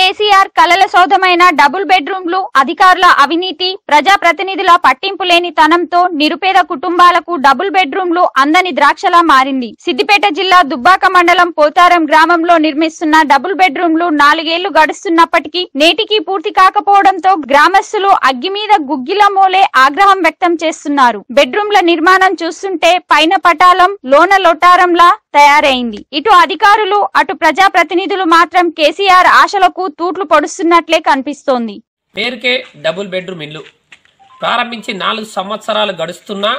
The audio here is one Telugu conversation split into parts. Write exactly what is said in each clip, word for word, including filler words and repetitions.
కేసీఆర్ కలల సౌధమైన డబుల్ బెడ్రూమ్లు అధికారుల అవినీతి ప్రజాప్రతినిధుల పట్టింపు లేని తనంతో నిరుపేద కుటుంబాలకు డబుల్ బెడ్రూమ్లు అందని ద్రాక్షలా మారింది. సిద్దిపేట జిల్లా దుబ్బాక మండలం పోతారం గ్రామంలో నిర్మిస్తున్న డబుల్ బెడ్రూమ్లు నాలుగేళ్లు గడుస్తున్నప్పటికీ నేటికి పూర్తి కాకపోవడంతో గ్రామస్తులు అగ్గి మీద గుగ్గిల మోలే ఆగ్రహం వ్యక్తం చేస్తున్నారు. బెడ్రూమ్ల నిర్మాణం చూస్తుంటే పైన పటాలం లోన లొటారంలా తయారైంది. ఇటు అధికారులు అటు ప్రజాప్రతినిధులు మాత్రం కేసీఆర్ ఆశలకు తూట్లు పొడుస్తున్నట్లే కనిపిస్తోంది. పేరుకే డబుల్ బెడ్రూమ్ ఇల్లు ప్రారంభించి నాలుగు సంవత్సరాలు గడుస్తున్నా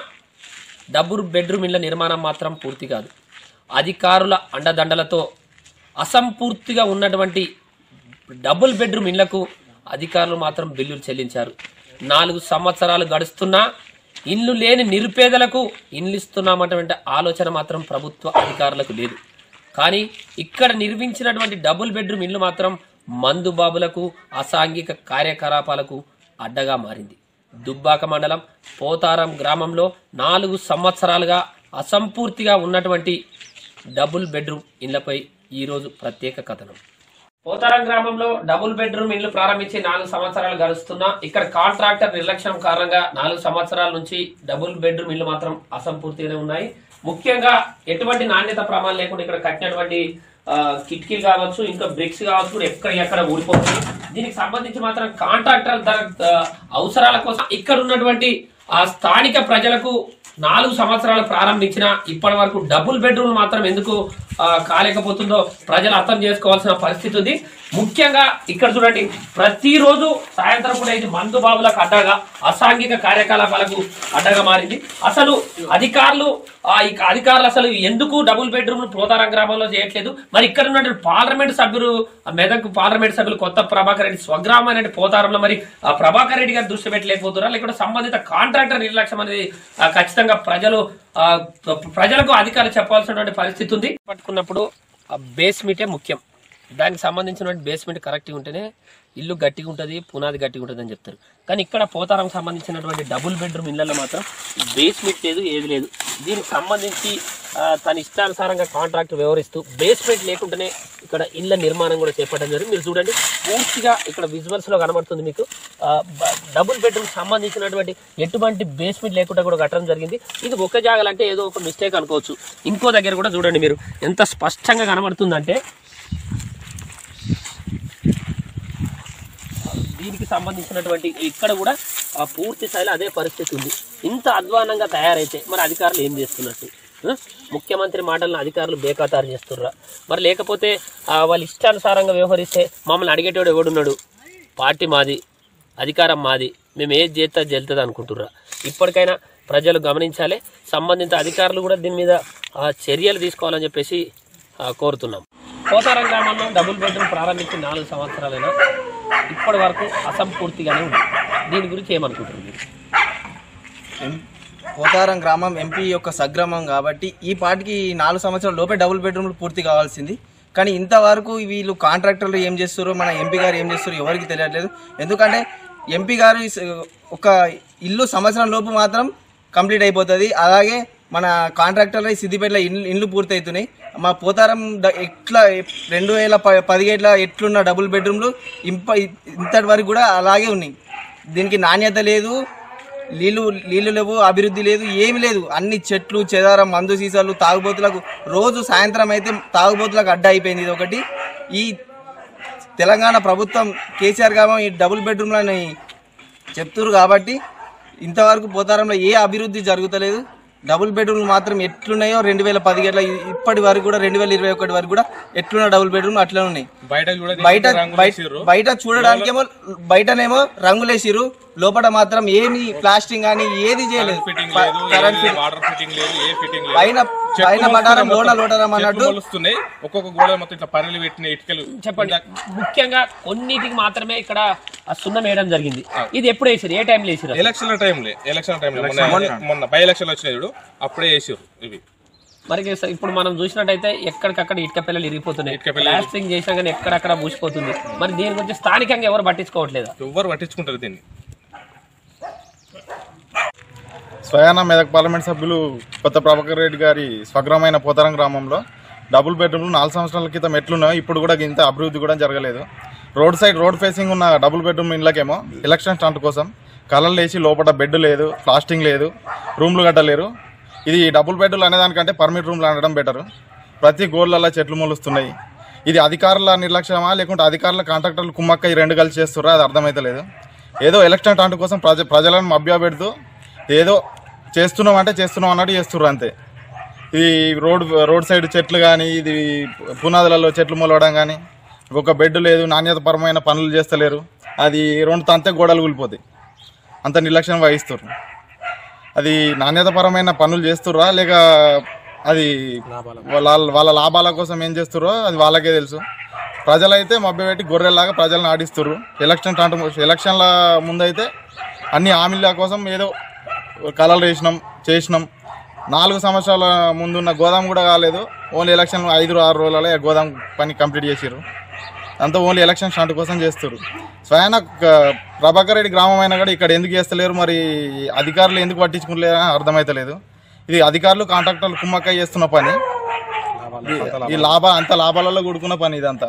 డబుల్ బెడ్రూమ్ ఇళ్ల నిర్మాణం మాత్రం పూర్తి కాదు. అధికారుల అండదండలతో అసంపూర్తిగా ఉన్నటువంటి డబుల్ బెడ్రూమ్ ఇళ్లకు అధికారులు మాత్రం బిల్లులు చెల్లించారు. నాలుగు సంవత్సరాలు గడుస్తున్నా ఇల్లు లేని నిరుపేదలకు ఇల్లు ఇస్తున్నామన్నటువంటి ఆలోచన మాత్రం ప్రభుత్వ అధికారులకు లేదు. కానీ ఇక్కడ నిర్మించినటువంటి డబుల్ బెడ్రూమ్ ఇల్లు మాత్రం మందుబాబులకు అసాంఘిక కార్యకలాపాలకు అడ్డగా మారింది. దుబ్బాక మండలం పోతారం గ్రామంలో నాలుగు సంవత్సరాలుగా అసంపూర్తిగా ఉన్నటువంటి డబుల్ బెడ్రూమ్ ఇళ్లపై ఈరోజు ప్రత్యేక కథనం. పోతారం గ్రామంలో డబుల్ బెడ్రూమ్ ఇల్లు ప్రారంభించి నాలుగు సంవత్సరాలు గడుస్తున్నా ఇక్కడ కాంట్రాక్టర్ నిర్లక్ష్యం కారణంగా నాలుగు సంవత్సరాల నుంచి డబుల్ బెడ్రూమ్ ఇల్లు మాత్రం అసంపూర్తిగానే ఉన్నాయి. ముఖ్యంగా ఎటువంటి నాణ్యత ప్రమాణం లేకుండా ఇక్కడ కట్టినటువంటి కిటికీలు కావచ్చు, ఇంకా బ్రిక్స్ కావచ్చు, ఎక్కడ ఎక్కడ ఊడిపోతుంది. దీనికి సంబంధించి మాత్రం కాంట్రాక్టర్ అవసరాల కోసం ఇక్కడ ఉన్నటువంటి ఆ స్థానిక ప్రజలకు నాలుగు సంవత్సరాలు ప్రారంభించిన ఇప్పటి వరకు డబుల్ బెడ్రూమ్ మాత్రం ఎందుకు కాలేకపోతుందో ప్రజలు అర్థం చేసుకోవాల్సిన పరిస్థితి ఉంది. ముఖ్యంగా ఇక్కడ చూడండి, ప్రతిరోజు సాయంత్రం పూట ఇది మందు బాబులకు అడ్డగా అసాంఘిక కార్యకలాపాలకు అడ్డగా మారింది. అసలు అధికారులు అధికారులు అసలు ఎందుకు డబుల్ బెడ్రూమ్ పోతారం గ్రామంలో చేయట్లేదు? మరి ఇక్కడ ఉన్నటువంటి పార్లమెంట్ సభ్యులు మెదక్ పార్లమెంట్ సభ్యులు కొత్త ప్రభాకర్ రెడ్డి స్వగ్రామం అనే పోతారంలో మరి ప్రభాకర్ రెడ్డి గారు దృష్టి పెట్టలేకపోతున్నారా? లేకుంటే సంబంధిత కాంట్రాక్టర్ నిర్లక్ష్యం అనేది ఖచ్చితంగా ప్రజలు ప్రజలకు అధికారులు చెప్పాల్సినటువంటి పరిస్థితి ఉంది. పట్టుకున్నప్పుడు బేస్మెంటే ముఖ్యం. దానికి సంబంధించినటువంటి బేస్మెంట్ కరెక్ట్గా ఉంటేనే ఇల్లు గట్టిగా ఉంటుంది, పునాది గట్టిగా ఉంటుంది అని చెప్తారు. కానీ ఇక్కడ పోతారం సంబంధించినటువంటి డబుల్ బెడ్రూమ్ ఇళ్లలో మాత్రం బేస్మెంట్ లేదు, ఏది లేదు. దీనికి సంబంధించి తన ఇష్టానుసారంగా కాంట్రాక్ట్ వ్యవహరిస్తూ బేస్మెంట్ లేకుండానే ఇక్కడ ఇళ్ల నిర్మాణం కూడా చేపట్టడం జరిగింది. మీరు చూడండి, పూర్తిగా ఇక్కడ విజువల్స్ లో కనబడుతుంది మీకు డబుల్ బెడ్రూమ్ సంబంధించినటువంటి ఎటువంటి బేస్మెంట్ లేకుండా కూడా కట్టడం జరిగింది. ఇది ఒక జాగాలంటే ఏదో ఒక మిస్టేక్ అనుకోవచ్చు. ఇంకో దగ్గర కూడా చూడండి, మీరు ఎంత స్పష్టంగా కనబడుతుందంటే దీనికి సంబంధించినటువంటి ఇక్కడ కూడా పూర్తి స్థాయిలో అదే పరిస్థితి ఉంది. ఇంత అధ్వానంగా తయారైతే మరి అధికారులు ఏం చేస్తున్నట్టు? ముఖ్యమంత్రి మాటలను అధికారులు బేఖాతారు చేస్తుర్రా? మరి లేకపోతే వాళ్ళు ఇష్టానుసారంగా వ్యవహరిస్తే మమ్మల్ని అడిగేటోడు ఎవడున్నాడు? పార్టీ మాది, అధికారం మాది, మేము ఏది చేస్తా జల్తుంది అనుకుంటుర్రా? ఇప్పటికైనా ప్రజలు గమనించాలి. సంబంధిత అధికారులు కూడా దీని మీద చర్యలు తీసుకోవాలని చెప్పేసి కోరుతున్నాం. పోతారం గ్రామంలో డబుల్ బెడ్రూమ్ ప్రారంభించి నాలుగు సంవత్సరాలైనా ఇప్పటి వరకు అసంపూర్తిగానే ఉంది. దీని గురించి ఏమనుకుంటున్నారు? పోతారం గ్రామం ఎంపీ యొక్క సగ్రామం కాబట్టి ఈ పాటికి నాలుగు సంవత్సరాల లోపే డబుల్ బెడ్రూమ్లు పూర్తి కావాల్సింది. కానీ ఇంతవరకు వీళ్ళు కాంట్రాక్టర్లు ఏం చేస్తారో, మన ఎంపీ గారు ఏం చేస్తారో ఎవరికి తెలియట్లేదు. ఎందుకంటే ఎంపీ గారు ఒక ఇల్లు సంవత్సరం లోపు మాత్రం కంప్లీట్ అయిపోతుంది. అలాగే మన కాంట్రాక్టర్లు సిద్దిపేటలో ఇల్లు ఇండ్లు పూర్తి అవుతున్నాయి. మా పోతారం ఎట్లా రెండు వేల పదిహేడుల ఎట్లున్న డబుల్ బెడ్రూమ్లు ఇంప ఇంతటి వరకు కూడా అలాగే ఉన్నాయి. దీనికి నాణ్యత లేదు, నీళ్ళు నీళ్ళు లేవు, అభివృద్ధి లేదు, ఏమి లేదు. అన్ని చెట్లు చెదారం, మందు సీసాలు, తాగుబోతులకు రోజు సాయంత్రం అయితే తాగుబోతులకు అడ్డ అయిపోయింది. ఇది ఒకటి. ఈ తెలంగాణ ప్రభుత్వం కేసీఆర్ గారు ఈ డబుల్ బెడ్రూమ్లని చెప్తున్నారు కాబట్టి ఇంతవరకు పోతారంలో ఏ అభివృద్ధి జరుగుతలేదు. డబుల్ బెడ్రూమ్లు మాత్రం ఎట్లున్నాయో రెండు వేల పదిహేడులో ఇప్పటి వరకు కూడా రెండు వేల ఇరవై ఒకటి వరకు కూడా ఎట్లున్న డబుల్ బెడ్రూమ్ అట్లా ఉన్నాయి. బయట బయట చూడడానికేమో బయటనేమో రంగులేసిరు, లోపల మాత్రం ఏమి ప్లాస్టింగ్ కానీ ఏది చేయలేదు. పైన పైన పడారం లోన లోటరం అన్నట్టు ఒక్కొక్క గోడ మొత్తం ఇట్లా పరలు పెట్టిన ఇటుకలు. చెప్పండి, ముఖ్యంగా కొన్నిటికి మాత్రమే ఇక్కడ సున్నం వేయడం జరిగింది. ఇది ఎప్పుడు వేసారు? ఏ టైంలో వేసారు? ఎలక్షన్ టైంలో ఎలక్షన్ టైంలో మొన్న బై ఎలక్షన్ వచ్చినాయి చూడు, అప్పుడే వేసారు ఇవి. మరి ఇప్పుడు మనం చూసినట్టయితే ఎక్కడికక్కడ ఇటుక పిల్లలు ఇరిగిపోతున్నాయి. ప్లాస్టింగ్ చేసినా కానీ ఎక్కడక్కడ మూసిపోతుంది. మరి దీని గురించి స్థానికంగా ఎవరు పట్టించుకోవట్లేదు? ఎవరు పట్టించుకుంటారు దీన్ని? స్వయాన మెదక్ పార్లమెంట్ సభ్యులు కొత్త ప్రభాకర్ రెడ్డి గారి స్వగ్రామైన పోతారం గ్రామంలో డబుల్ బెడ్రూమ్లు నాలుగు సంవత్సరాల క్రితం ఎట్లున్నాయో ఇప్పుడు కూడా ఇంత అభివృద్ధి కూడా జరగలేదు. రోడ్ సైడ్ రోడ్ ఫేసింగ్ ఉన్న డబుల్ బెడ్రూమ్ ఇండ్లకేమో ఎలక్షన్ స్టంట్ కోసం కలర్లు వేసి లోపల బెడ్ లేదు, ప్లాస్టింగ్ లేదు, రూమ్లు కట్టలేరు. ఇది డబుల్ బెడ్లు అనేదానికంటే పర్మిట్ రూమ్లు అనడం బెటరు. ప్రతి గోళ్ళల్లో చెట్లు మొలుస్తున్నాయి. ఇది అధికారుల నిర్లక్ష్యమా లేకుంటే అధికారుల కాంట్రాక్టర్లు కుమ్మక్క ఈ రెండు కలిసి చేస్తుర్రా అది అర్థమైతలేదు. ఏదో ఎలక్షన్ స్టంట్ కోసం ప్రజ ప్రజలను మభ్య పెడుతూ ఏదో చేస్తున్నాం అంటే చేస్తున్నాం అన్నట్టు చేస్తుర్రు అంతే. ఈ రోడ్ రోడ్ సైడ్ చెట్లు కానీ, ఇది పునాదులలో చెట్లు మొలవడం కానీ, ఒక బెడ్ లేదు, నాణ్యతపరమైన పనులు చేస్తలేరు. అది రెండు తంతే గోడలు కూలిపోతాయి. అంత నిర్లక్ష్యం వహిస్తుర్రు. అది నాణ్యతపరమైన పనులు చేస్తుర్రా లేక అది వాళ్ళ వాళ్ళ లాభాల కోసం ఏం చేస్తుర్రో అది వాళ్ళకే తెలుసు. ప్రజలైతే మభ్యపెట్టి గొర్రెల్లాగా ప్రజలను ఆడిస్తుర్రు. ఎలక్షన్ ఎలక్షన్ల ముందైతే అన్ని హామీల కోసం ఏదో కలలు వేసినాం చేసినాం. నాలుగు సంవత్సరాల ముందున్న గోదాం కూడా కాలేదు. ఓన్లీ ఎలక్షన్ ఐదు ఆరు రోజులలో గోదాం పని కంప్లీట్ చేసారు. అంతా ఓన్లీ ఎలక్షన్ స్టాంట్ కోసం చేస్తారు. స్వయాన ప్రభాకర్ రెడ్డి గ్రామం అయినా కూడా ఇక్కడ ఎందుకు చేస్తలేరు, మరి అధికారులు ఎందుకు పట్టించుకోలేరు అర్థమైతలేదు. ఇది అధికారులు కాంట్రాక్టర్లు కుమ్మక్క చేస్తున్న పని. ఈ లాభ అంత లాభాలలో కూడుకున్న పని ఇదంతా.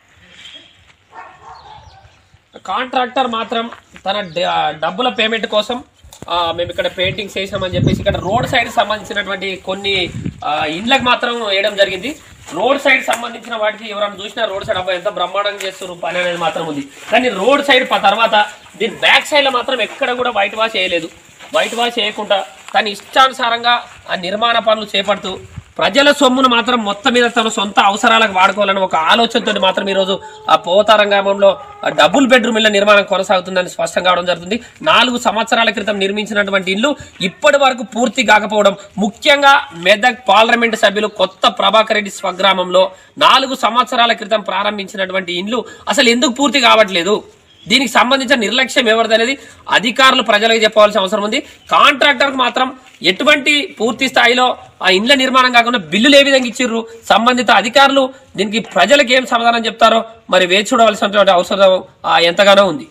కాంట్రాక్టర్ మాత్రం తన డబ్బుల పేమెంట్ కోసం మేము ఇక్కడ పెయింటింగ్స్ వేసామని చెప్పేసి ఇక్కడ రోడ్ సైడ్ సంబంధించినటువంటి కొన్ని ఇండ్లకు మాత్రం వేయడం జరిగింది. రోడ్ సైడ్ సంబంధించిన వాటికి ఎవరైనా చూసినా రోడ్ సైడ్ అబ్బాయి ఎంత బ్రహ్మాండంగా చేస్తున్నారు పని అనేది మాత్రం ఉంది. కానీ రోడ్ సైడ్ తర్వాత దీని బ్యాక్ సైడ్ లో మాత్రం ఎక్కడ కూడా వైట్ వాష్ చేయలేదు. వైట్ వాష్ చేయకుండా తన ఇష్టానుసారంగా ఆ నిర్మాణ పనులు చేపడుతూ ప్రజల సొమ్మును మాత్రం మొత్తం మీద తన సొంత అవసరాలకు వాడుకోవాలని ఒక ఆలోచనతో మాత్రం ఈరోజు ఆ పోతారం గ్రామంలో డబుల్ బెడ్రూమ్ ఇళ్ల నిర్మాణం కొనసాగుతుందని స్పష్టం కావడం జరుగుతుంది. నాలుగు సంవత్సరాల క్రితం నిర్మించినటువంటి ఇల్లు ఇప్పటి వరకు పూర్తి కాకపోవడం, ముఖ్యంగా మెదక్ పార్లమెంటు సభ్యులు కొత్త ప్రభాకర్ రెడ్డి స్వగ్రామంలో నాలుగు సంవత్సరాల క్రితం ప్రారంభించినటువంటి ఇల్లు అసలు ఎందుకు పూర్తి కావట్లేదు, దీనికి సంబంధించిన నిర్లక్ష్యం ఎవరిదనేది అధికారులు ప్రజలకు చెప్పవలసిన అవసరం ఉంది. కాంట్రాక్టర్కు మాత్రం ఎటువంటి పూర్తి స్థాయిలో ఆ ఇండ్ల నిర్మాణం కాకుండా బిల్లులు ఏ విధంగా ఇచ్చిర్రు, సంబంధిత అధికారులు దీనికి ప్రజలకు ఏం సమాధానం చెప్తారో మరి వేచి చూడవలసినటువంటి అవసరం ఎంతగానో ఉంది.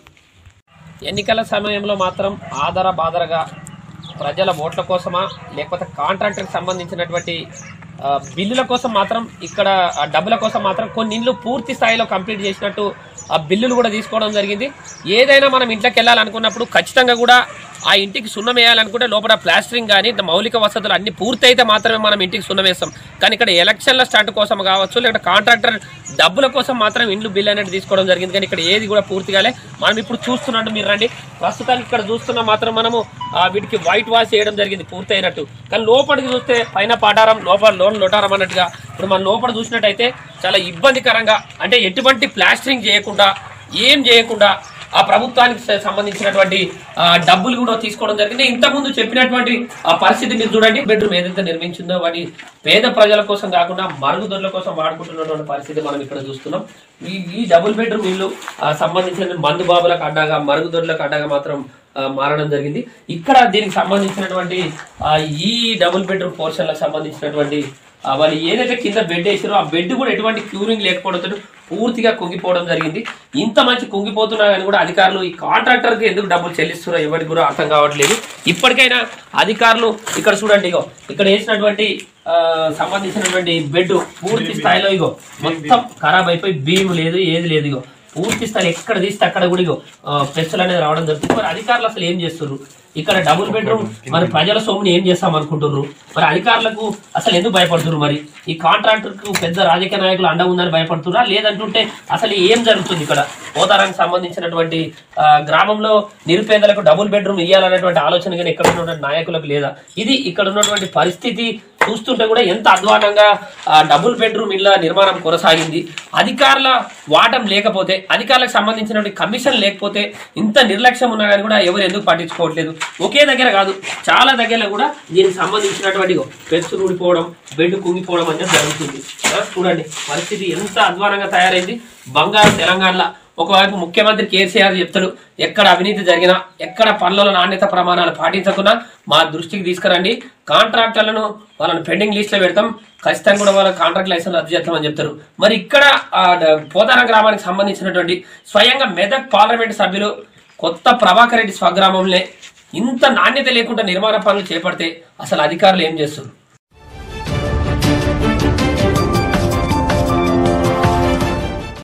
ఎన్నికల సమయంలో మాత్రం ఆధార బాధరగా ప్రజల ఓట్ల కోసమా లేకపోతే కాంట్రాక్టర్కి సంబంధించినటువంటి బిల్లుల కోసం మాత్రం ఇక్కడ డబ్బుల కోసం మాత్రం కొన్ని ఇండ్లు పూర్తి స్థాయిలో కంప్లీట్ చేసినట్టు ఆ బిల్లులు కూడా తీసుకోవడం జరిగింది. ఏదైనా మనం ఇంట్లోకి వెళ్ళాలనుకున్నప్పుడు ఖచ్చితంగా కూడా ఆ ఇంటికి సున్నం వేయాలనుకుంటే లోపల ప్లాస్టరింగ్ కానీ మౌలిక వసతులు అన్ని పూర్తి అయితే మాత్రమే మనం ఇంటికి సున్నం వేస్తాం. కానీ ఇక్కడ ఎలక్షన్ల స్టార్ట్ కోసం కావచ్చు లేకపోతే కాంట్రాక్టర్ డబ్బుల కోసం మాత్రం ఇండ్లు బిల్ అనేది తీసుకోవడం జరిగింది. కానీ ఇక్కడ ఏది కూడా పూర్తిగాలే. మనం ఇప్పుడు చూస్తున్నట్టు మీరు రండి, ప్రస్తుతానికి ఇక్కడ చూస్తున్న మాత్రం మనము వీటికి వైట్ వాష్ చేయడం జరిగింది పూర్తి అయినట్టు. కానీ లోపలికి చూస్తే పైన పాటారం లోపల లోన్ లోటారం అన్నట్టుగా ఇప్పుడు మనం లోపల చూసినట్టయితే చాలా ఇబ్బందికరంగా, అంటే ఎటువంటి ప్లాస్టరింగ్ చేయకుండా ఏం చేయకుండా ఆ ప్రభుత్వానికి సంబంధించినటువంటి డబ్బులు కూడా తీసుకోవడం జరిగింది. ఇంతకుముందు చెప్పినటువంటి ఆ పరిస్థితి మీరు చూడండి. బెడ్రూమ్ ఏదైతే నిర్మించిందో వాటి పేద ప్రజల కోసం కాకుండా మరుగుదొడ్ల కోసం వాడుకుంటున్నటువంటి పరిస్థితి మనం ఇక్కడ చూస్తున్నాం. ఈ ఈ డబుల్ బెడ్రూమ్ ఇల్లు సంబంధించిన మందు బాబులకు అడ్డాగా మరుగుదొడ్లకు అడ్డాగా మాత్రం మారడం జరిగింది. ఇక్కడ దీనికి సంబంధించినటువంటి ఈ డబుల్ బెడ్రూమ్ పోర్షన్లకు సంబంధించినటువంటి వాళ్ళు ఏదైతే కింద బెడ్ వేసారో ఆ బెడ్ కూడా ఎటువంటి క్యూరింగ్ లేకపోవడంతో పూర్తిగా కుంగిపోవడం జరిగింది. ఇంత మంచి కుంగిపోతున్నా కానీ కూడా అధికారులు ఈ కాంట్రాక్టర్ కి ఎందుకు డబ్బులు చెల్లిస్తున్నారో ఎవరికి కూడా అర్థం కావట్లేదు. ఇప్పటికైనా అధికారులు ఇక్కడ చూడండి, ఇగో ఇక్కడ వేసినటువంటి సంబంధించినటువంటి బెడ్ పూర్తి స్థాయిలో ఇగో మొత్తం ఖరాబ్ అయిపోయి బీమ్ లేదు ఏది లేదు. ఇగో పూర్తి స్థాయి ఎక్కడ తీస్తే అక్కడ కూడా ఇగో పెస్టులు అనేది రావడం జరుగుతుంది. మరి అధికారులు అసలు ఏం చేస్తున్నారు? ఇక్కడ డబుల్ బెడ్రూమ్ మరి ప్రజల సొమ్ముని ఏం చేస్తాం అనుకుంటున్నారు? మరి అధికారులకు అసలు ఎందుకు భయపడుతున్నారు? మరి ఈ కాంట్రాక్టర్ కు పెద్ద రాజకీయ నాయకులు అండ ఉందని భయపడుతున్నా, లేదంటుంటే అసలు ఏం జరుగుతుంది? ఇక్కడ పోతారానికి సంబంధించినటువంటి గ్రామంలో నిరుపేదలకు డబుల్ బెడ్రూమ్ ఇవ్వాలనేటువంటి ఆలోచన కానీ ఎక్కడ ఉన్నటువంటి నాయకులకు లేదా? ఇది ఇక్కడ ఉన్నటువంటి పరిస్థితి చూస్తుంటే కూడా ఎంత అధ్వానంగా డబుల్ బెడ్రూమ్ ఇళ్ల నిర్మాణం కొనసాగింది. అధికారుల వాటం లేకపోతే, అధికారులకు సంబంధించినటువంటి కమిషన్ లేకపోతే ఇంత నిర్లక్ష్యం ఉన్నా కానీ కూడా ఎవరు ఎందుకు పట్టించుకోవట్లేదు? ఒకే దగ్గర కాదు, చాలా దగ్గర కూడా దీనికి సంబంధించినటువంటి పెచ్చు ఊడిపోవడం, బెడ్ కుంగిపోవడం అనేది జరుగుతుంది. చూడండి పరిస్థితి ఎంత అధ్వానంగా తయారైంది. బంగారు తెలంగాణలో ఒకవైపు ముఖ్యమంత్రి కేసీఆర్ చెప్తాడు, ఎక్కడ అవినీతి జరిగినా ఎక్కడ పనుల నాణ్యత ప్రమాణాలు పాటించకుండా మా దృష్టికి తీసుకురండి, కాంట్రాక్టర్లను వాళ్ళని పెండింగ్ లిస్ట్ లో పెడతాం, ఖచ్చితంగా కూడా వాళ్ళ కాంట్రాక్ట్ లైసెన్స్ రద్దు చేస్తామని చెప్తారు. మరి ఇక్కడ పోతారం గ్రామానికి సంబంధించినటువంటి స్వయంగా మెదక్ పార్లమెంటు సభ్యులు కొత్త ప్రభాకర్ రెడ్డి స్వగ్రామంలో ఇంత నాణ్యత లేకుండా నిర్మాణ పనులు చేపడితే అసలు అధికారులు ఏం చేస్తున్నారు?